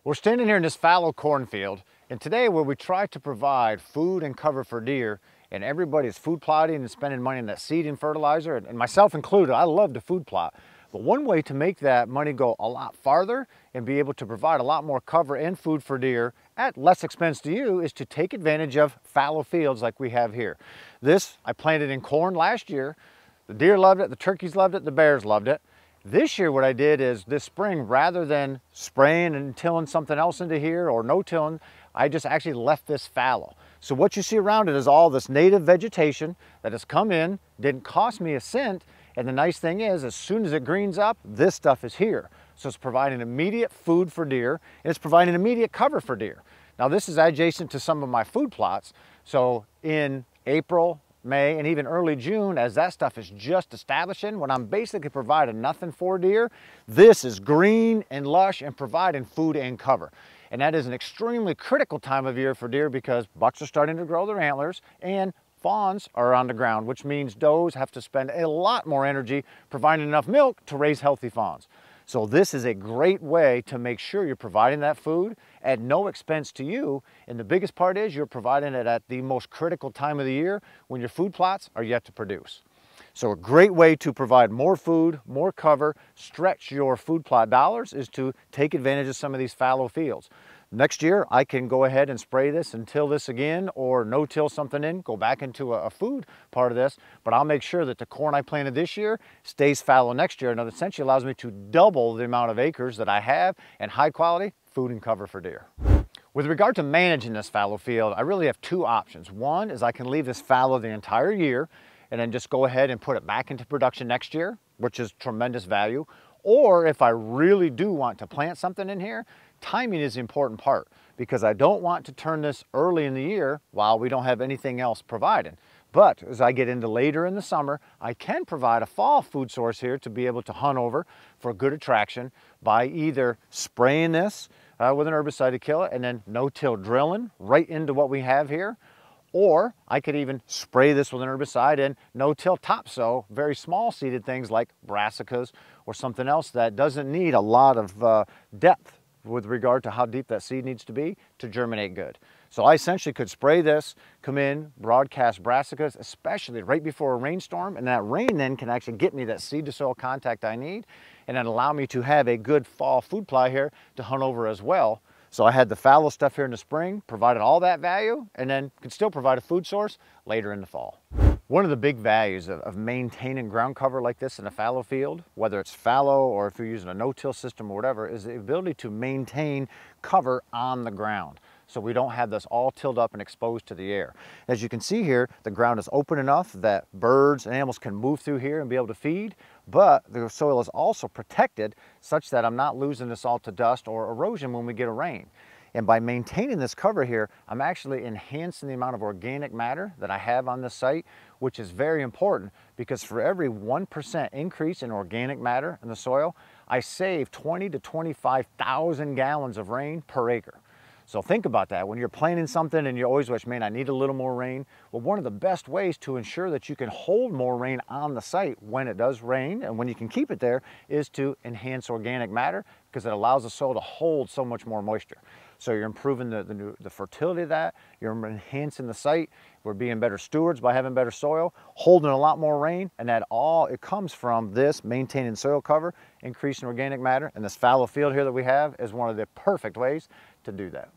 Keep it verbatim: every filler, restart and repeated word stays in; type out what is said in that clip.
We're standing here in this fallow cornfield, and today where we try to provide food and cover for deer, and everybody's food plotting and spending money on that seed and fertilizer, and myself included. I love to food plot. But one way to make that money go a lot farther and be able to provide a lot more cover and food for deer at less expense to you is to take advantage of fallow fields like we have here. This, I planted in corn last year. The deer loved it, the turkeys loved it, the bears loved it. This year what I did is this spring, rather than spraying and tilling something else into here or no tilling, I just actually left this fallow. So what you see around it is all this native vegetation that has come in, didn't cost me a cent, and the nice thing is, as soon as it greens up, this stuff is here. So it's providing immediate food for deer, and it's providing immediate cover for deer. Now this is adjacent to some of my food plots, so in April, May, and even early June, as that stuff is just establishing, when I'm basically providing nothing for deer, this is green and lush and providing food and cover. And that is an extremely critical time of year for deer because bucks are starting to grow their antlers and fawns are on the ground, which means does have to spend a lot more energy providing enough milk to raise healthy fawns. So this is a great way to make sure you're providing that food at no expense to you. And the biggest part is you're providing it at the most critical time of the year when your food plots are yet to produce. So a great way to provide more food, more cover, stretch your food plot dollars is to take advantage of some of these fallow fields. Next year, I can go ahead and spray this and till this again, or no-till something in, go back into a, a food part of this, but I'll make sure that the corn I planted this year stays fallow next year, and it essentially allows me to double the amount of acres that I have and high quality food and cover for deer. With regard to managing this fallow field, I really have two options. One is I can leave this fallow the entire year and then just go ahead and put it back into production next year, which is tremendous value. Or if I really do want to plant something in here, timing is the important part because I don't want to turn this early in the year while we don't have anything else provided. But as I get into later in the summer, I can provide a fall food source here to be able to hunt over for good attraction by either spraying this uh, with an herbicide to kill it and then no-till drilling right into what we have here. Or I could even spray this with an herbicide and no-till topsoil, very small seeded things like brassicas or something else that doesn't need a lot of uh, depth with regard to how deep that seed needs to be to germinate good. So I essentially could spray this, come in, broadcast brassicas, especially right before a rainstorm, and that rain then can actually get me that seed to soil contact I need and then allow me to have a good fall food plot here to hunt over as well. So I had the fallow stuff here in the spring, provided all that value, and then could still provide a food source later in the fall. One of the big values of, of maintaining ground cover like this in a fallow field, whether it's fallow or if you're using a no-till system or whatever, is the ability to maintain cover on the ground. So we don't have this all tilled up and exposed to the air. As you can see here, the ground is open enough that birds and animals can move through here and be able to feed, but the soil is also protected such that I'm not losing this all to dust or erosion when we get a rain. And by maintaining this cover here, I'm actually enhancing the amount of organic matter that I have on this site, which is very important because for every one percent increase in organic matter in the soil, I save twenty to twenty-five thousand gallons of rain per acre. So think about that. When you're planting something and you always wish, man, I need a little more rain. Well, one of the best ways to ensure that you can hold more rain on the site when it does rain and when you can keep it there is to enhance organic matter because it allows the soil to hold so much more moisture. So you're improving the, the, the fertility of that, you're enhancing the site, we're being better stewards by having better soil, holding a lot more rain, and that all, it comes from this maintaining soil cover, increasing organic matter, and this fallow field here that we have is one of the perfect ways to do that.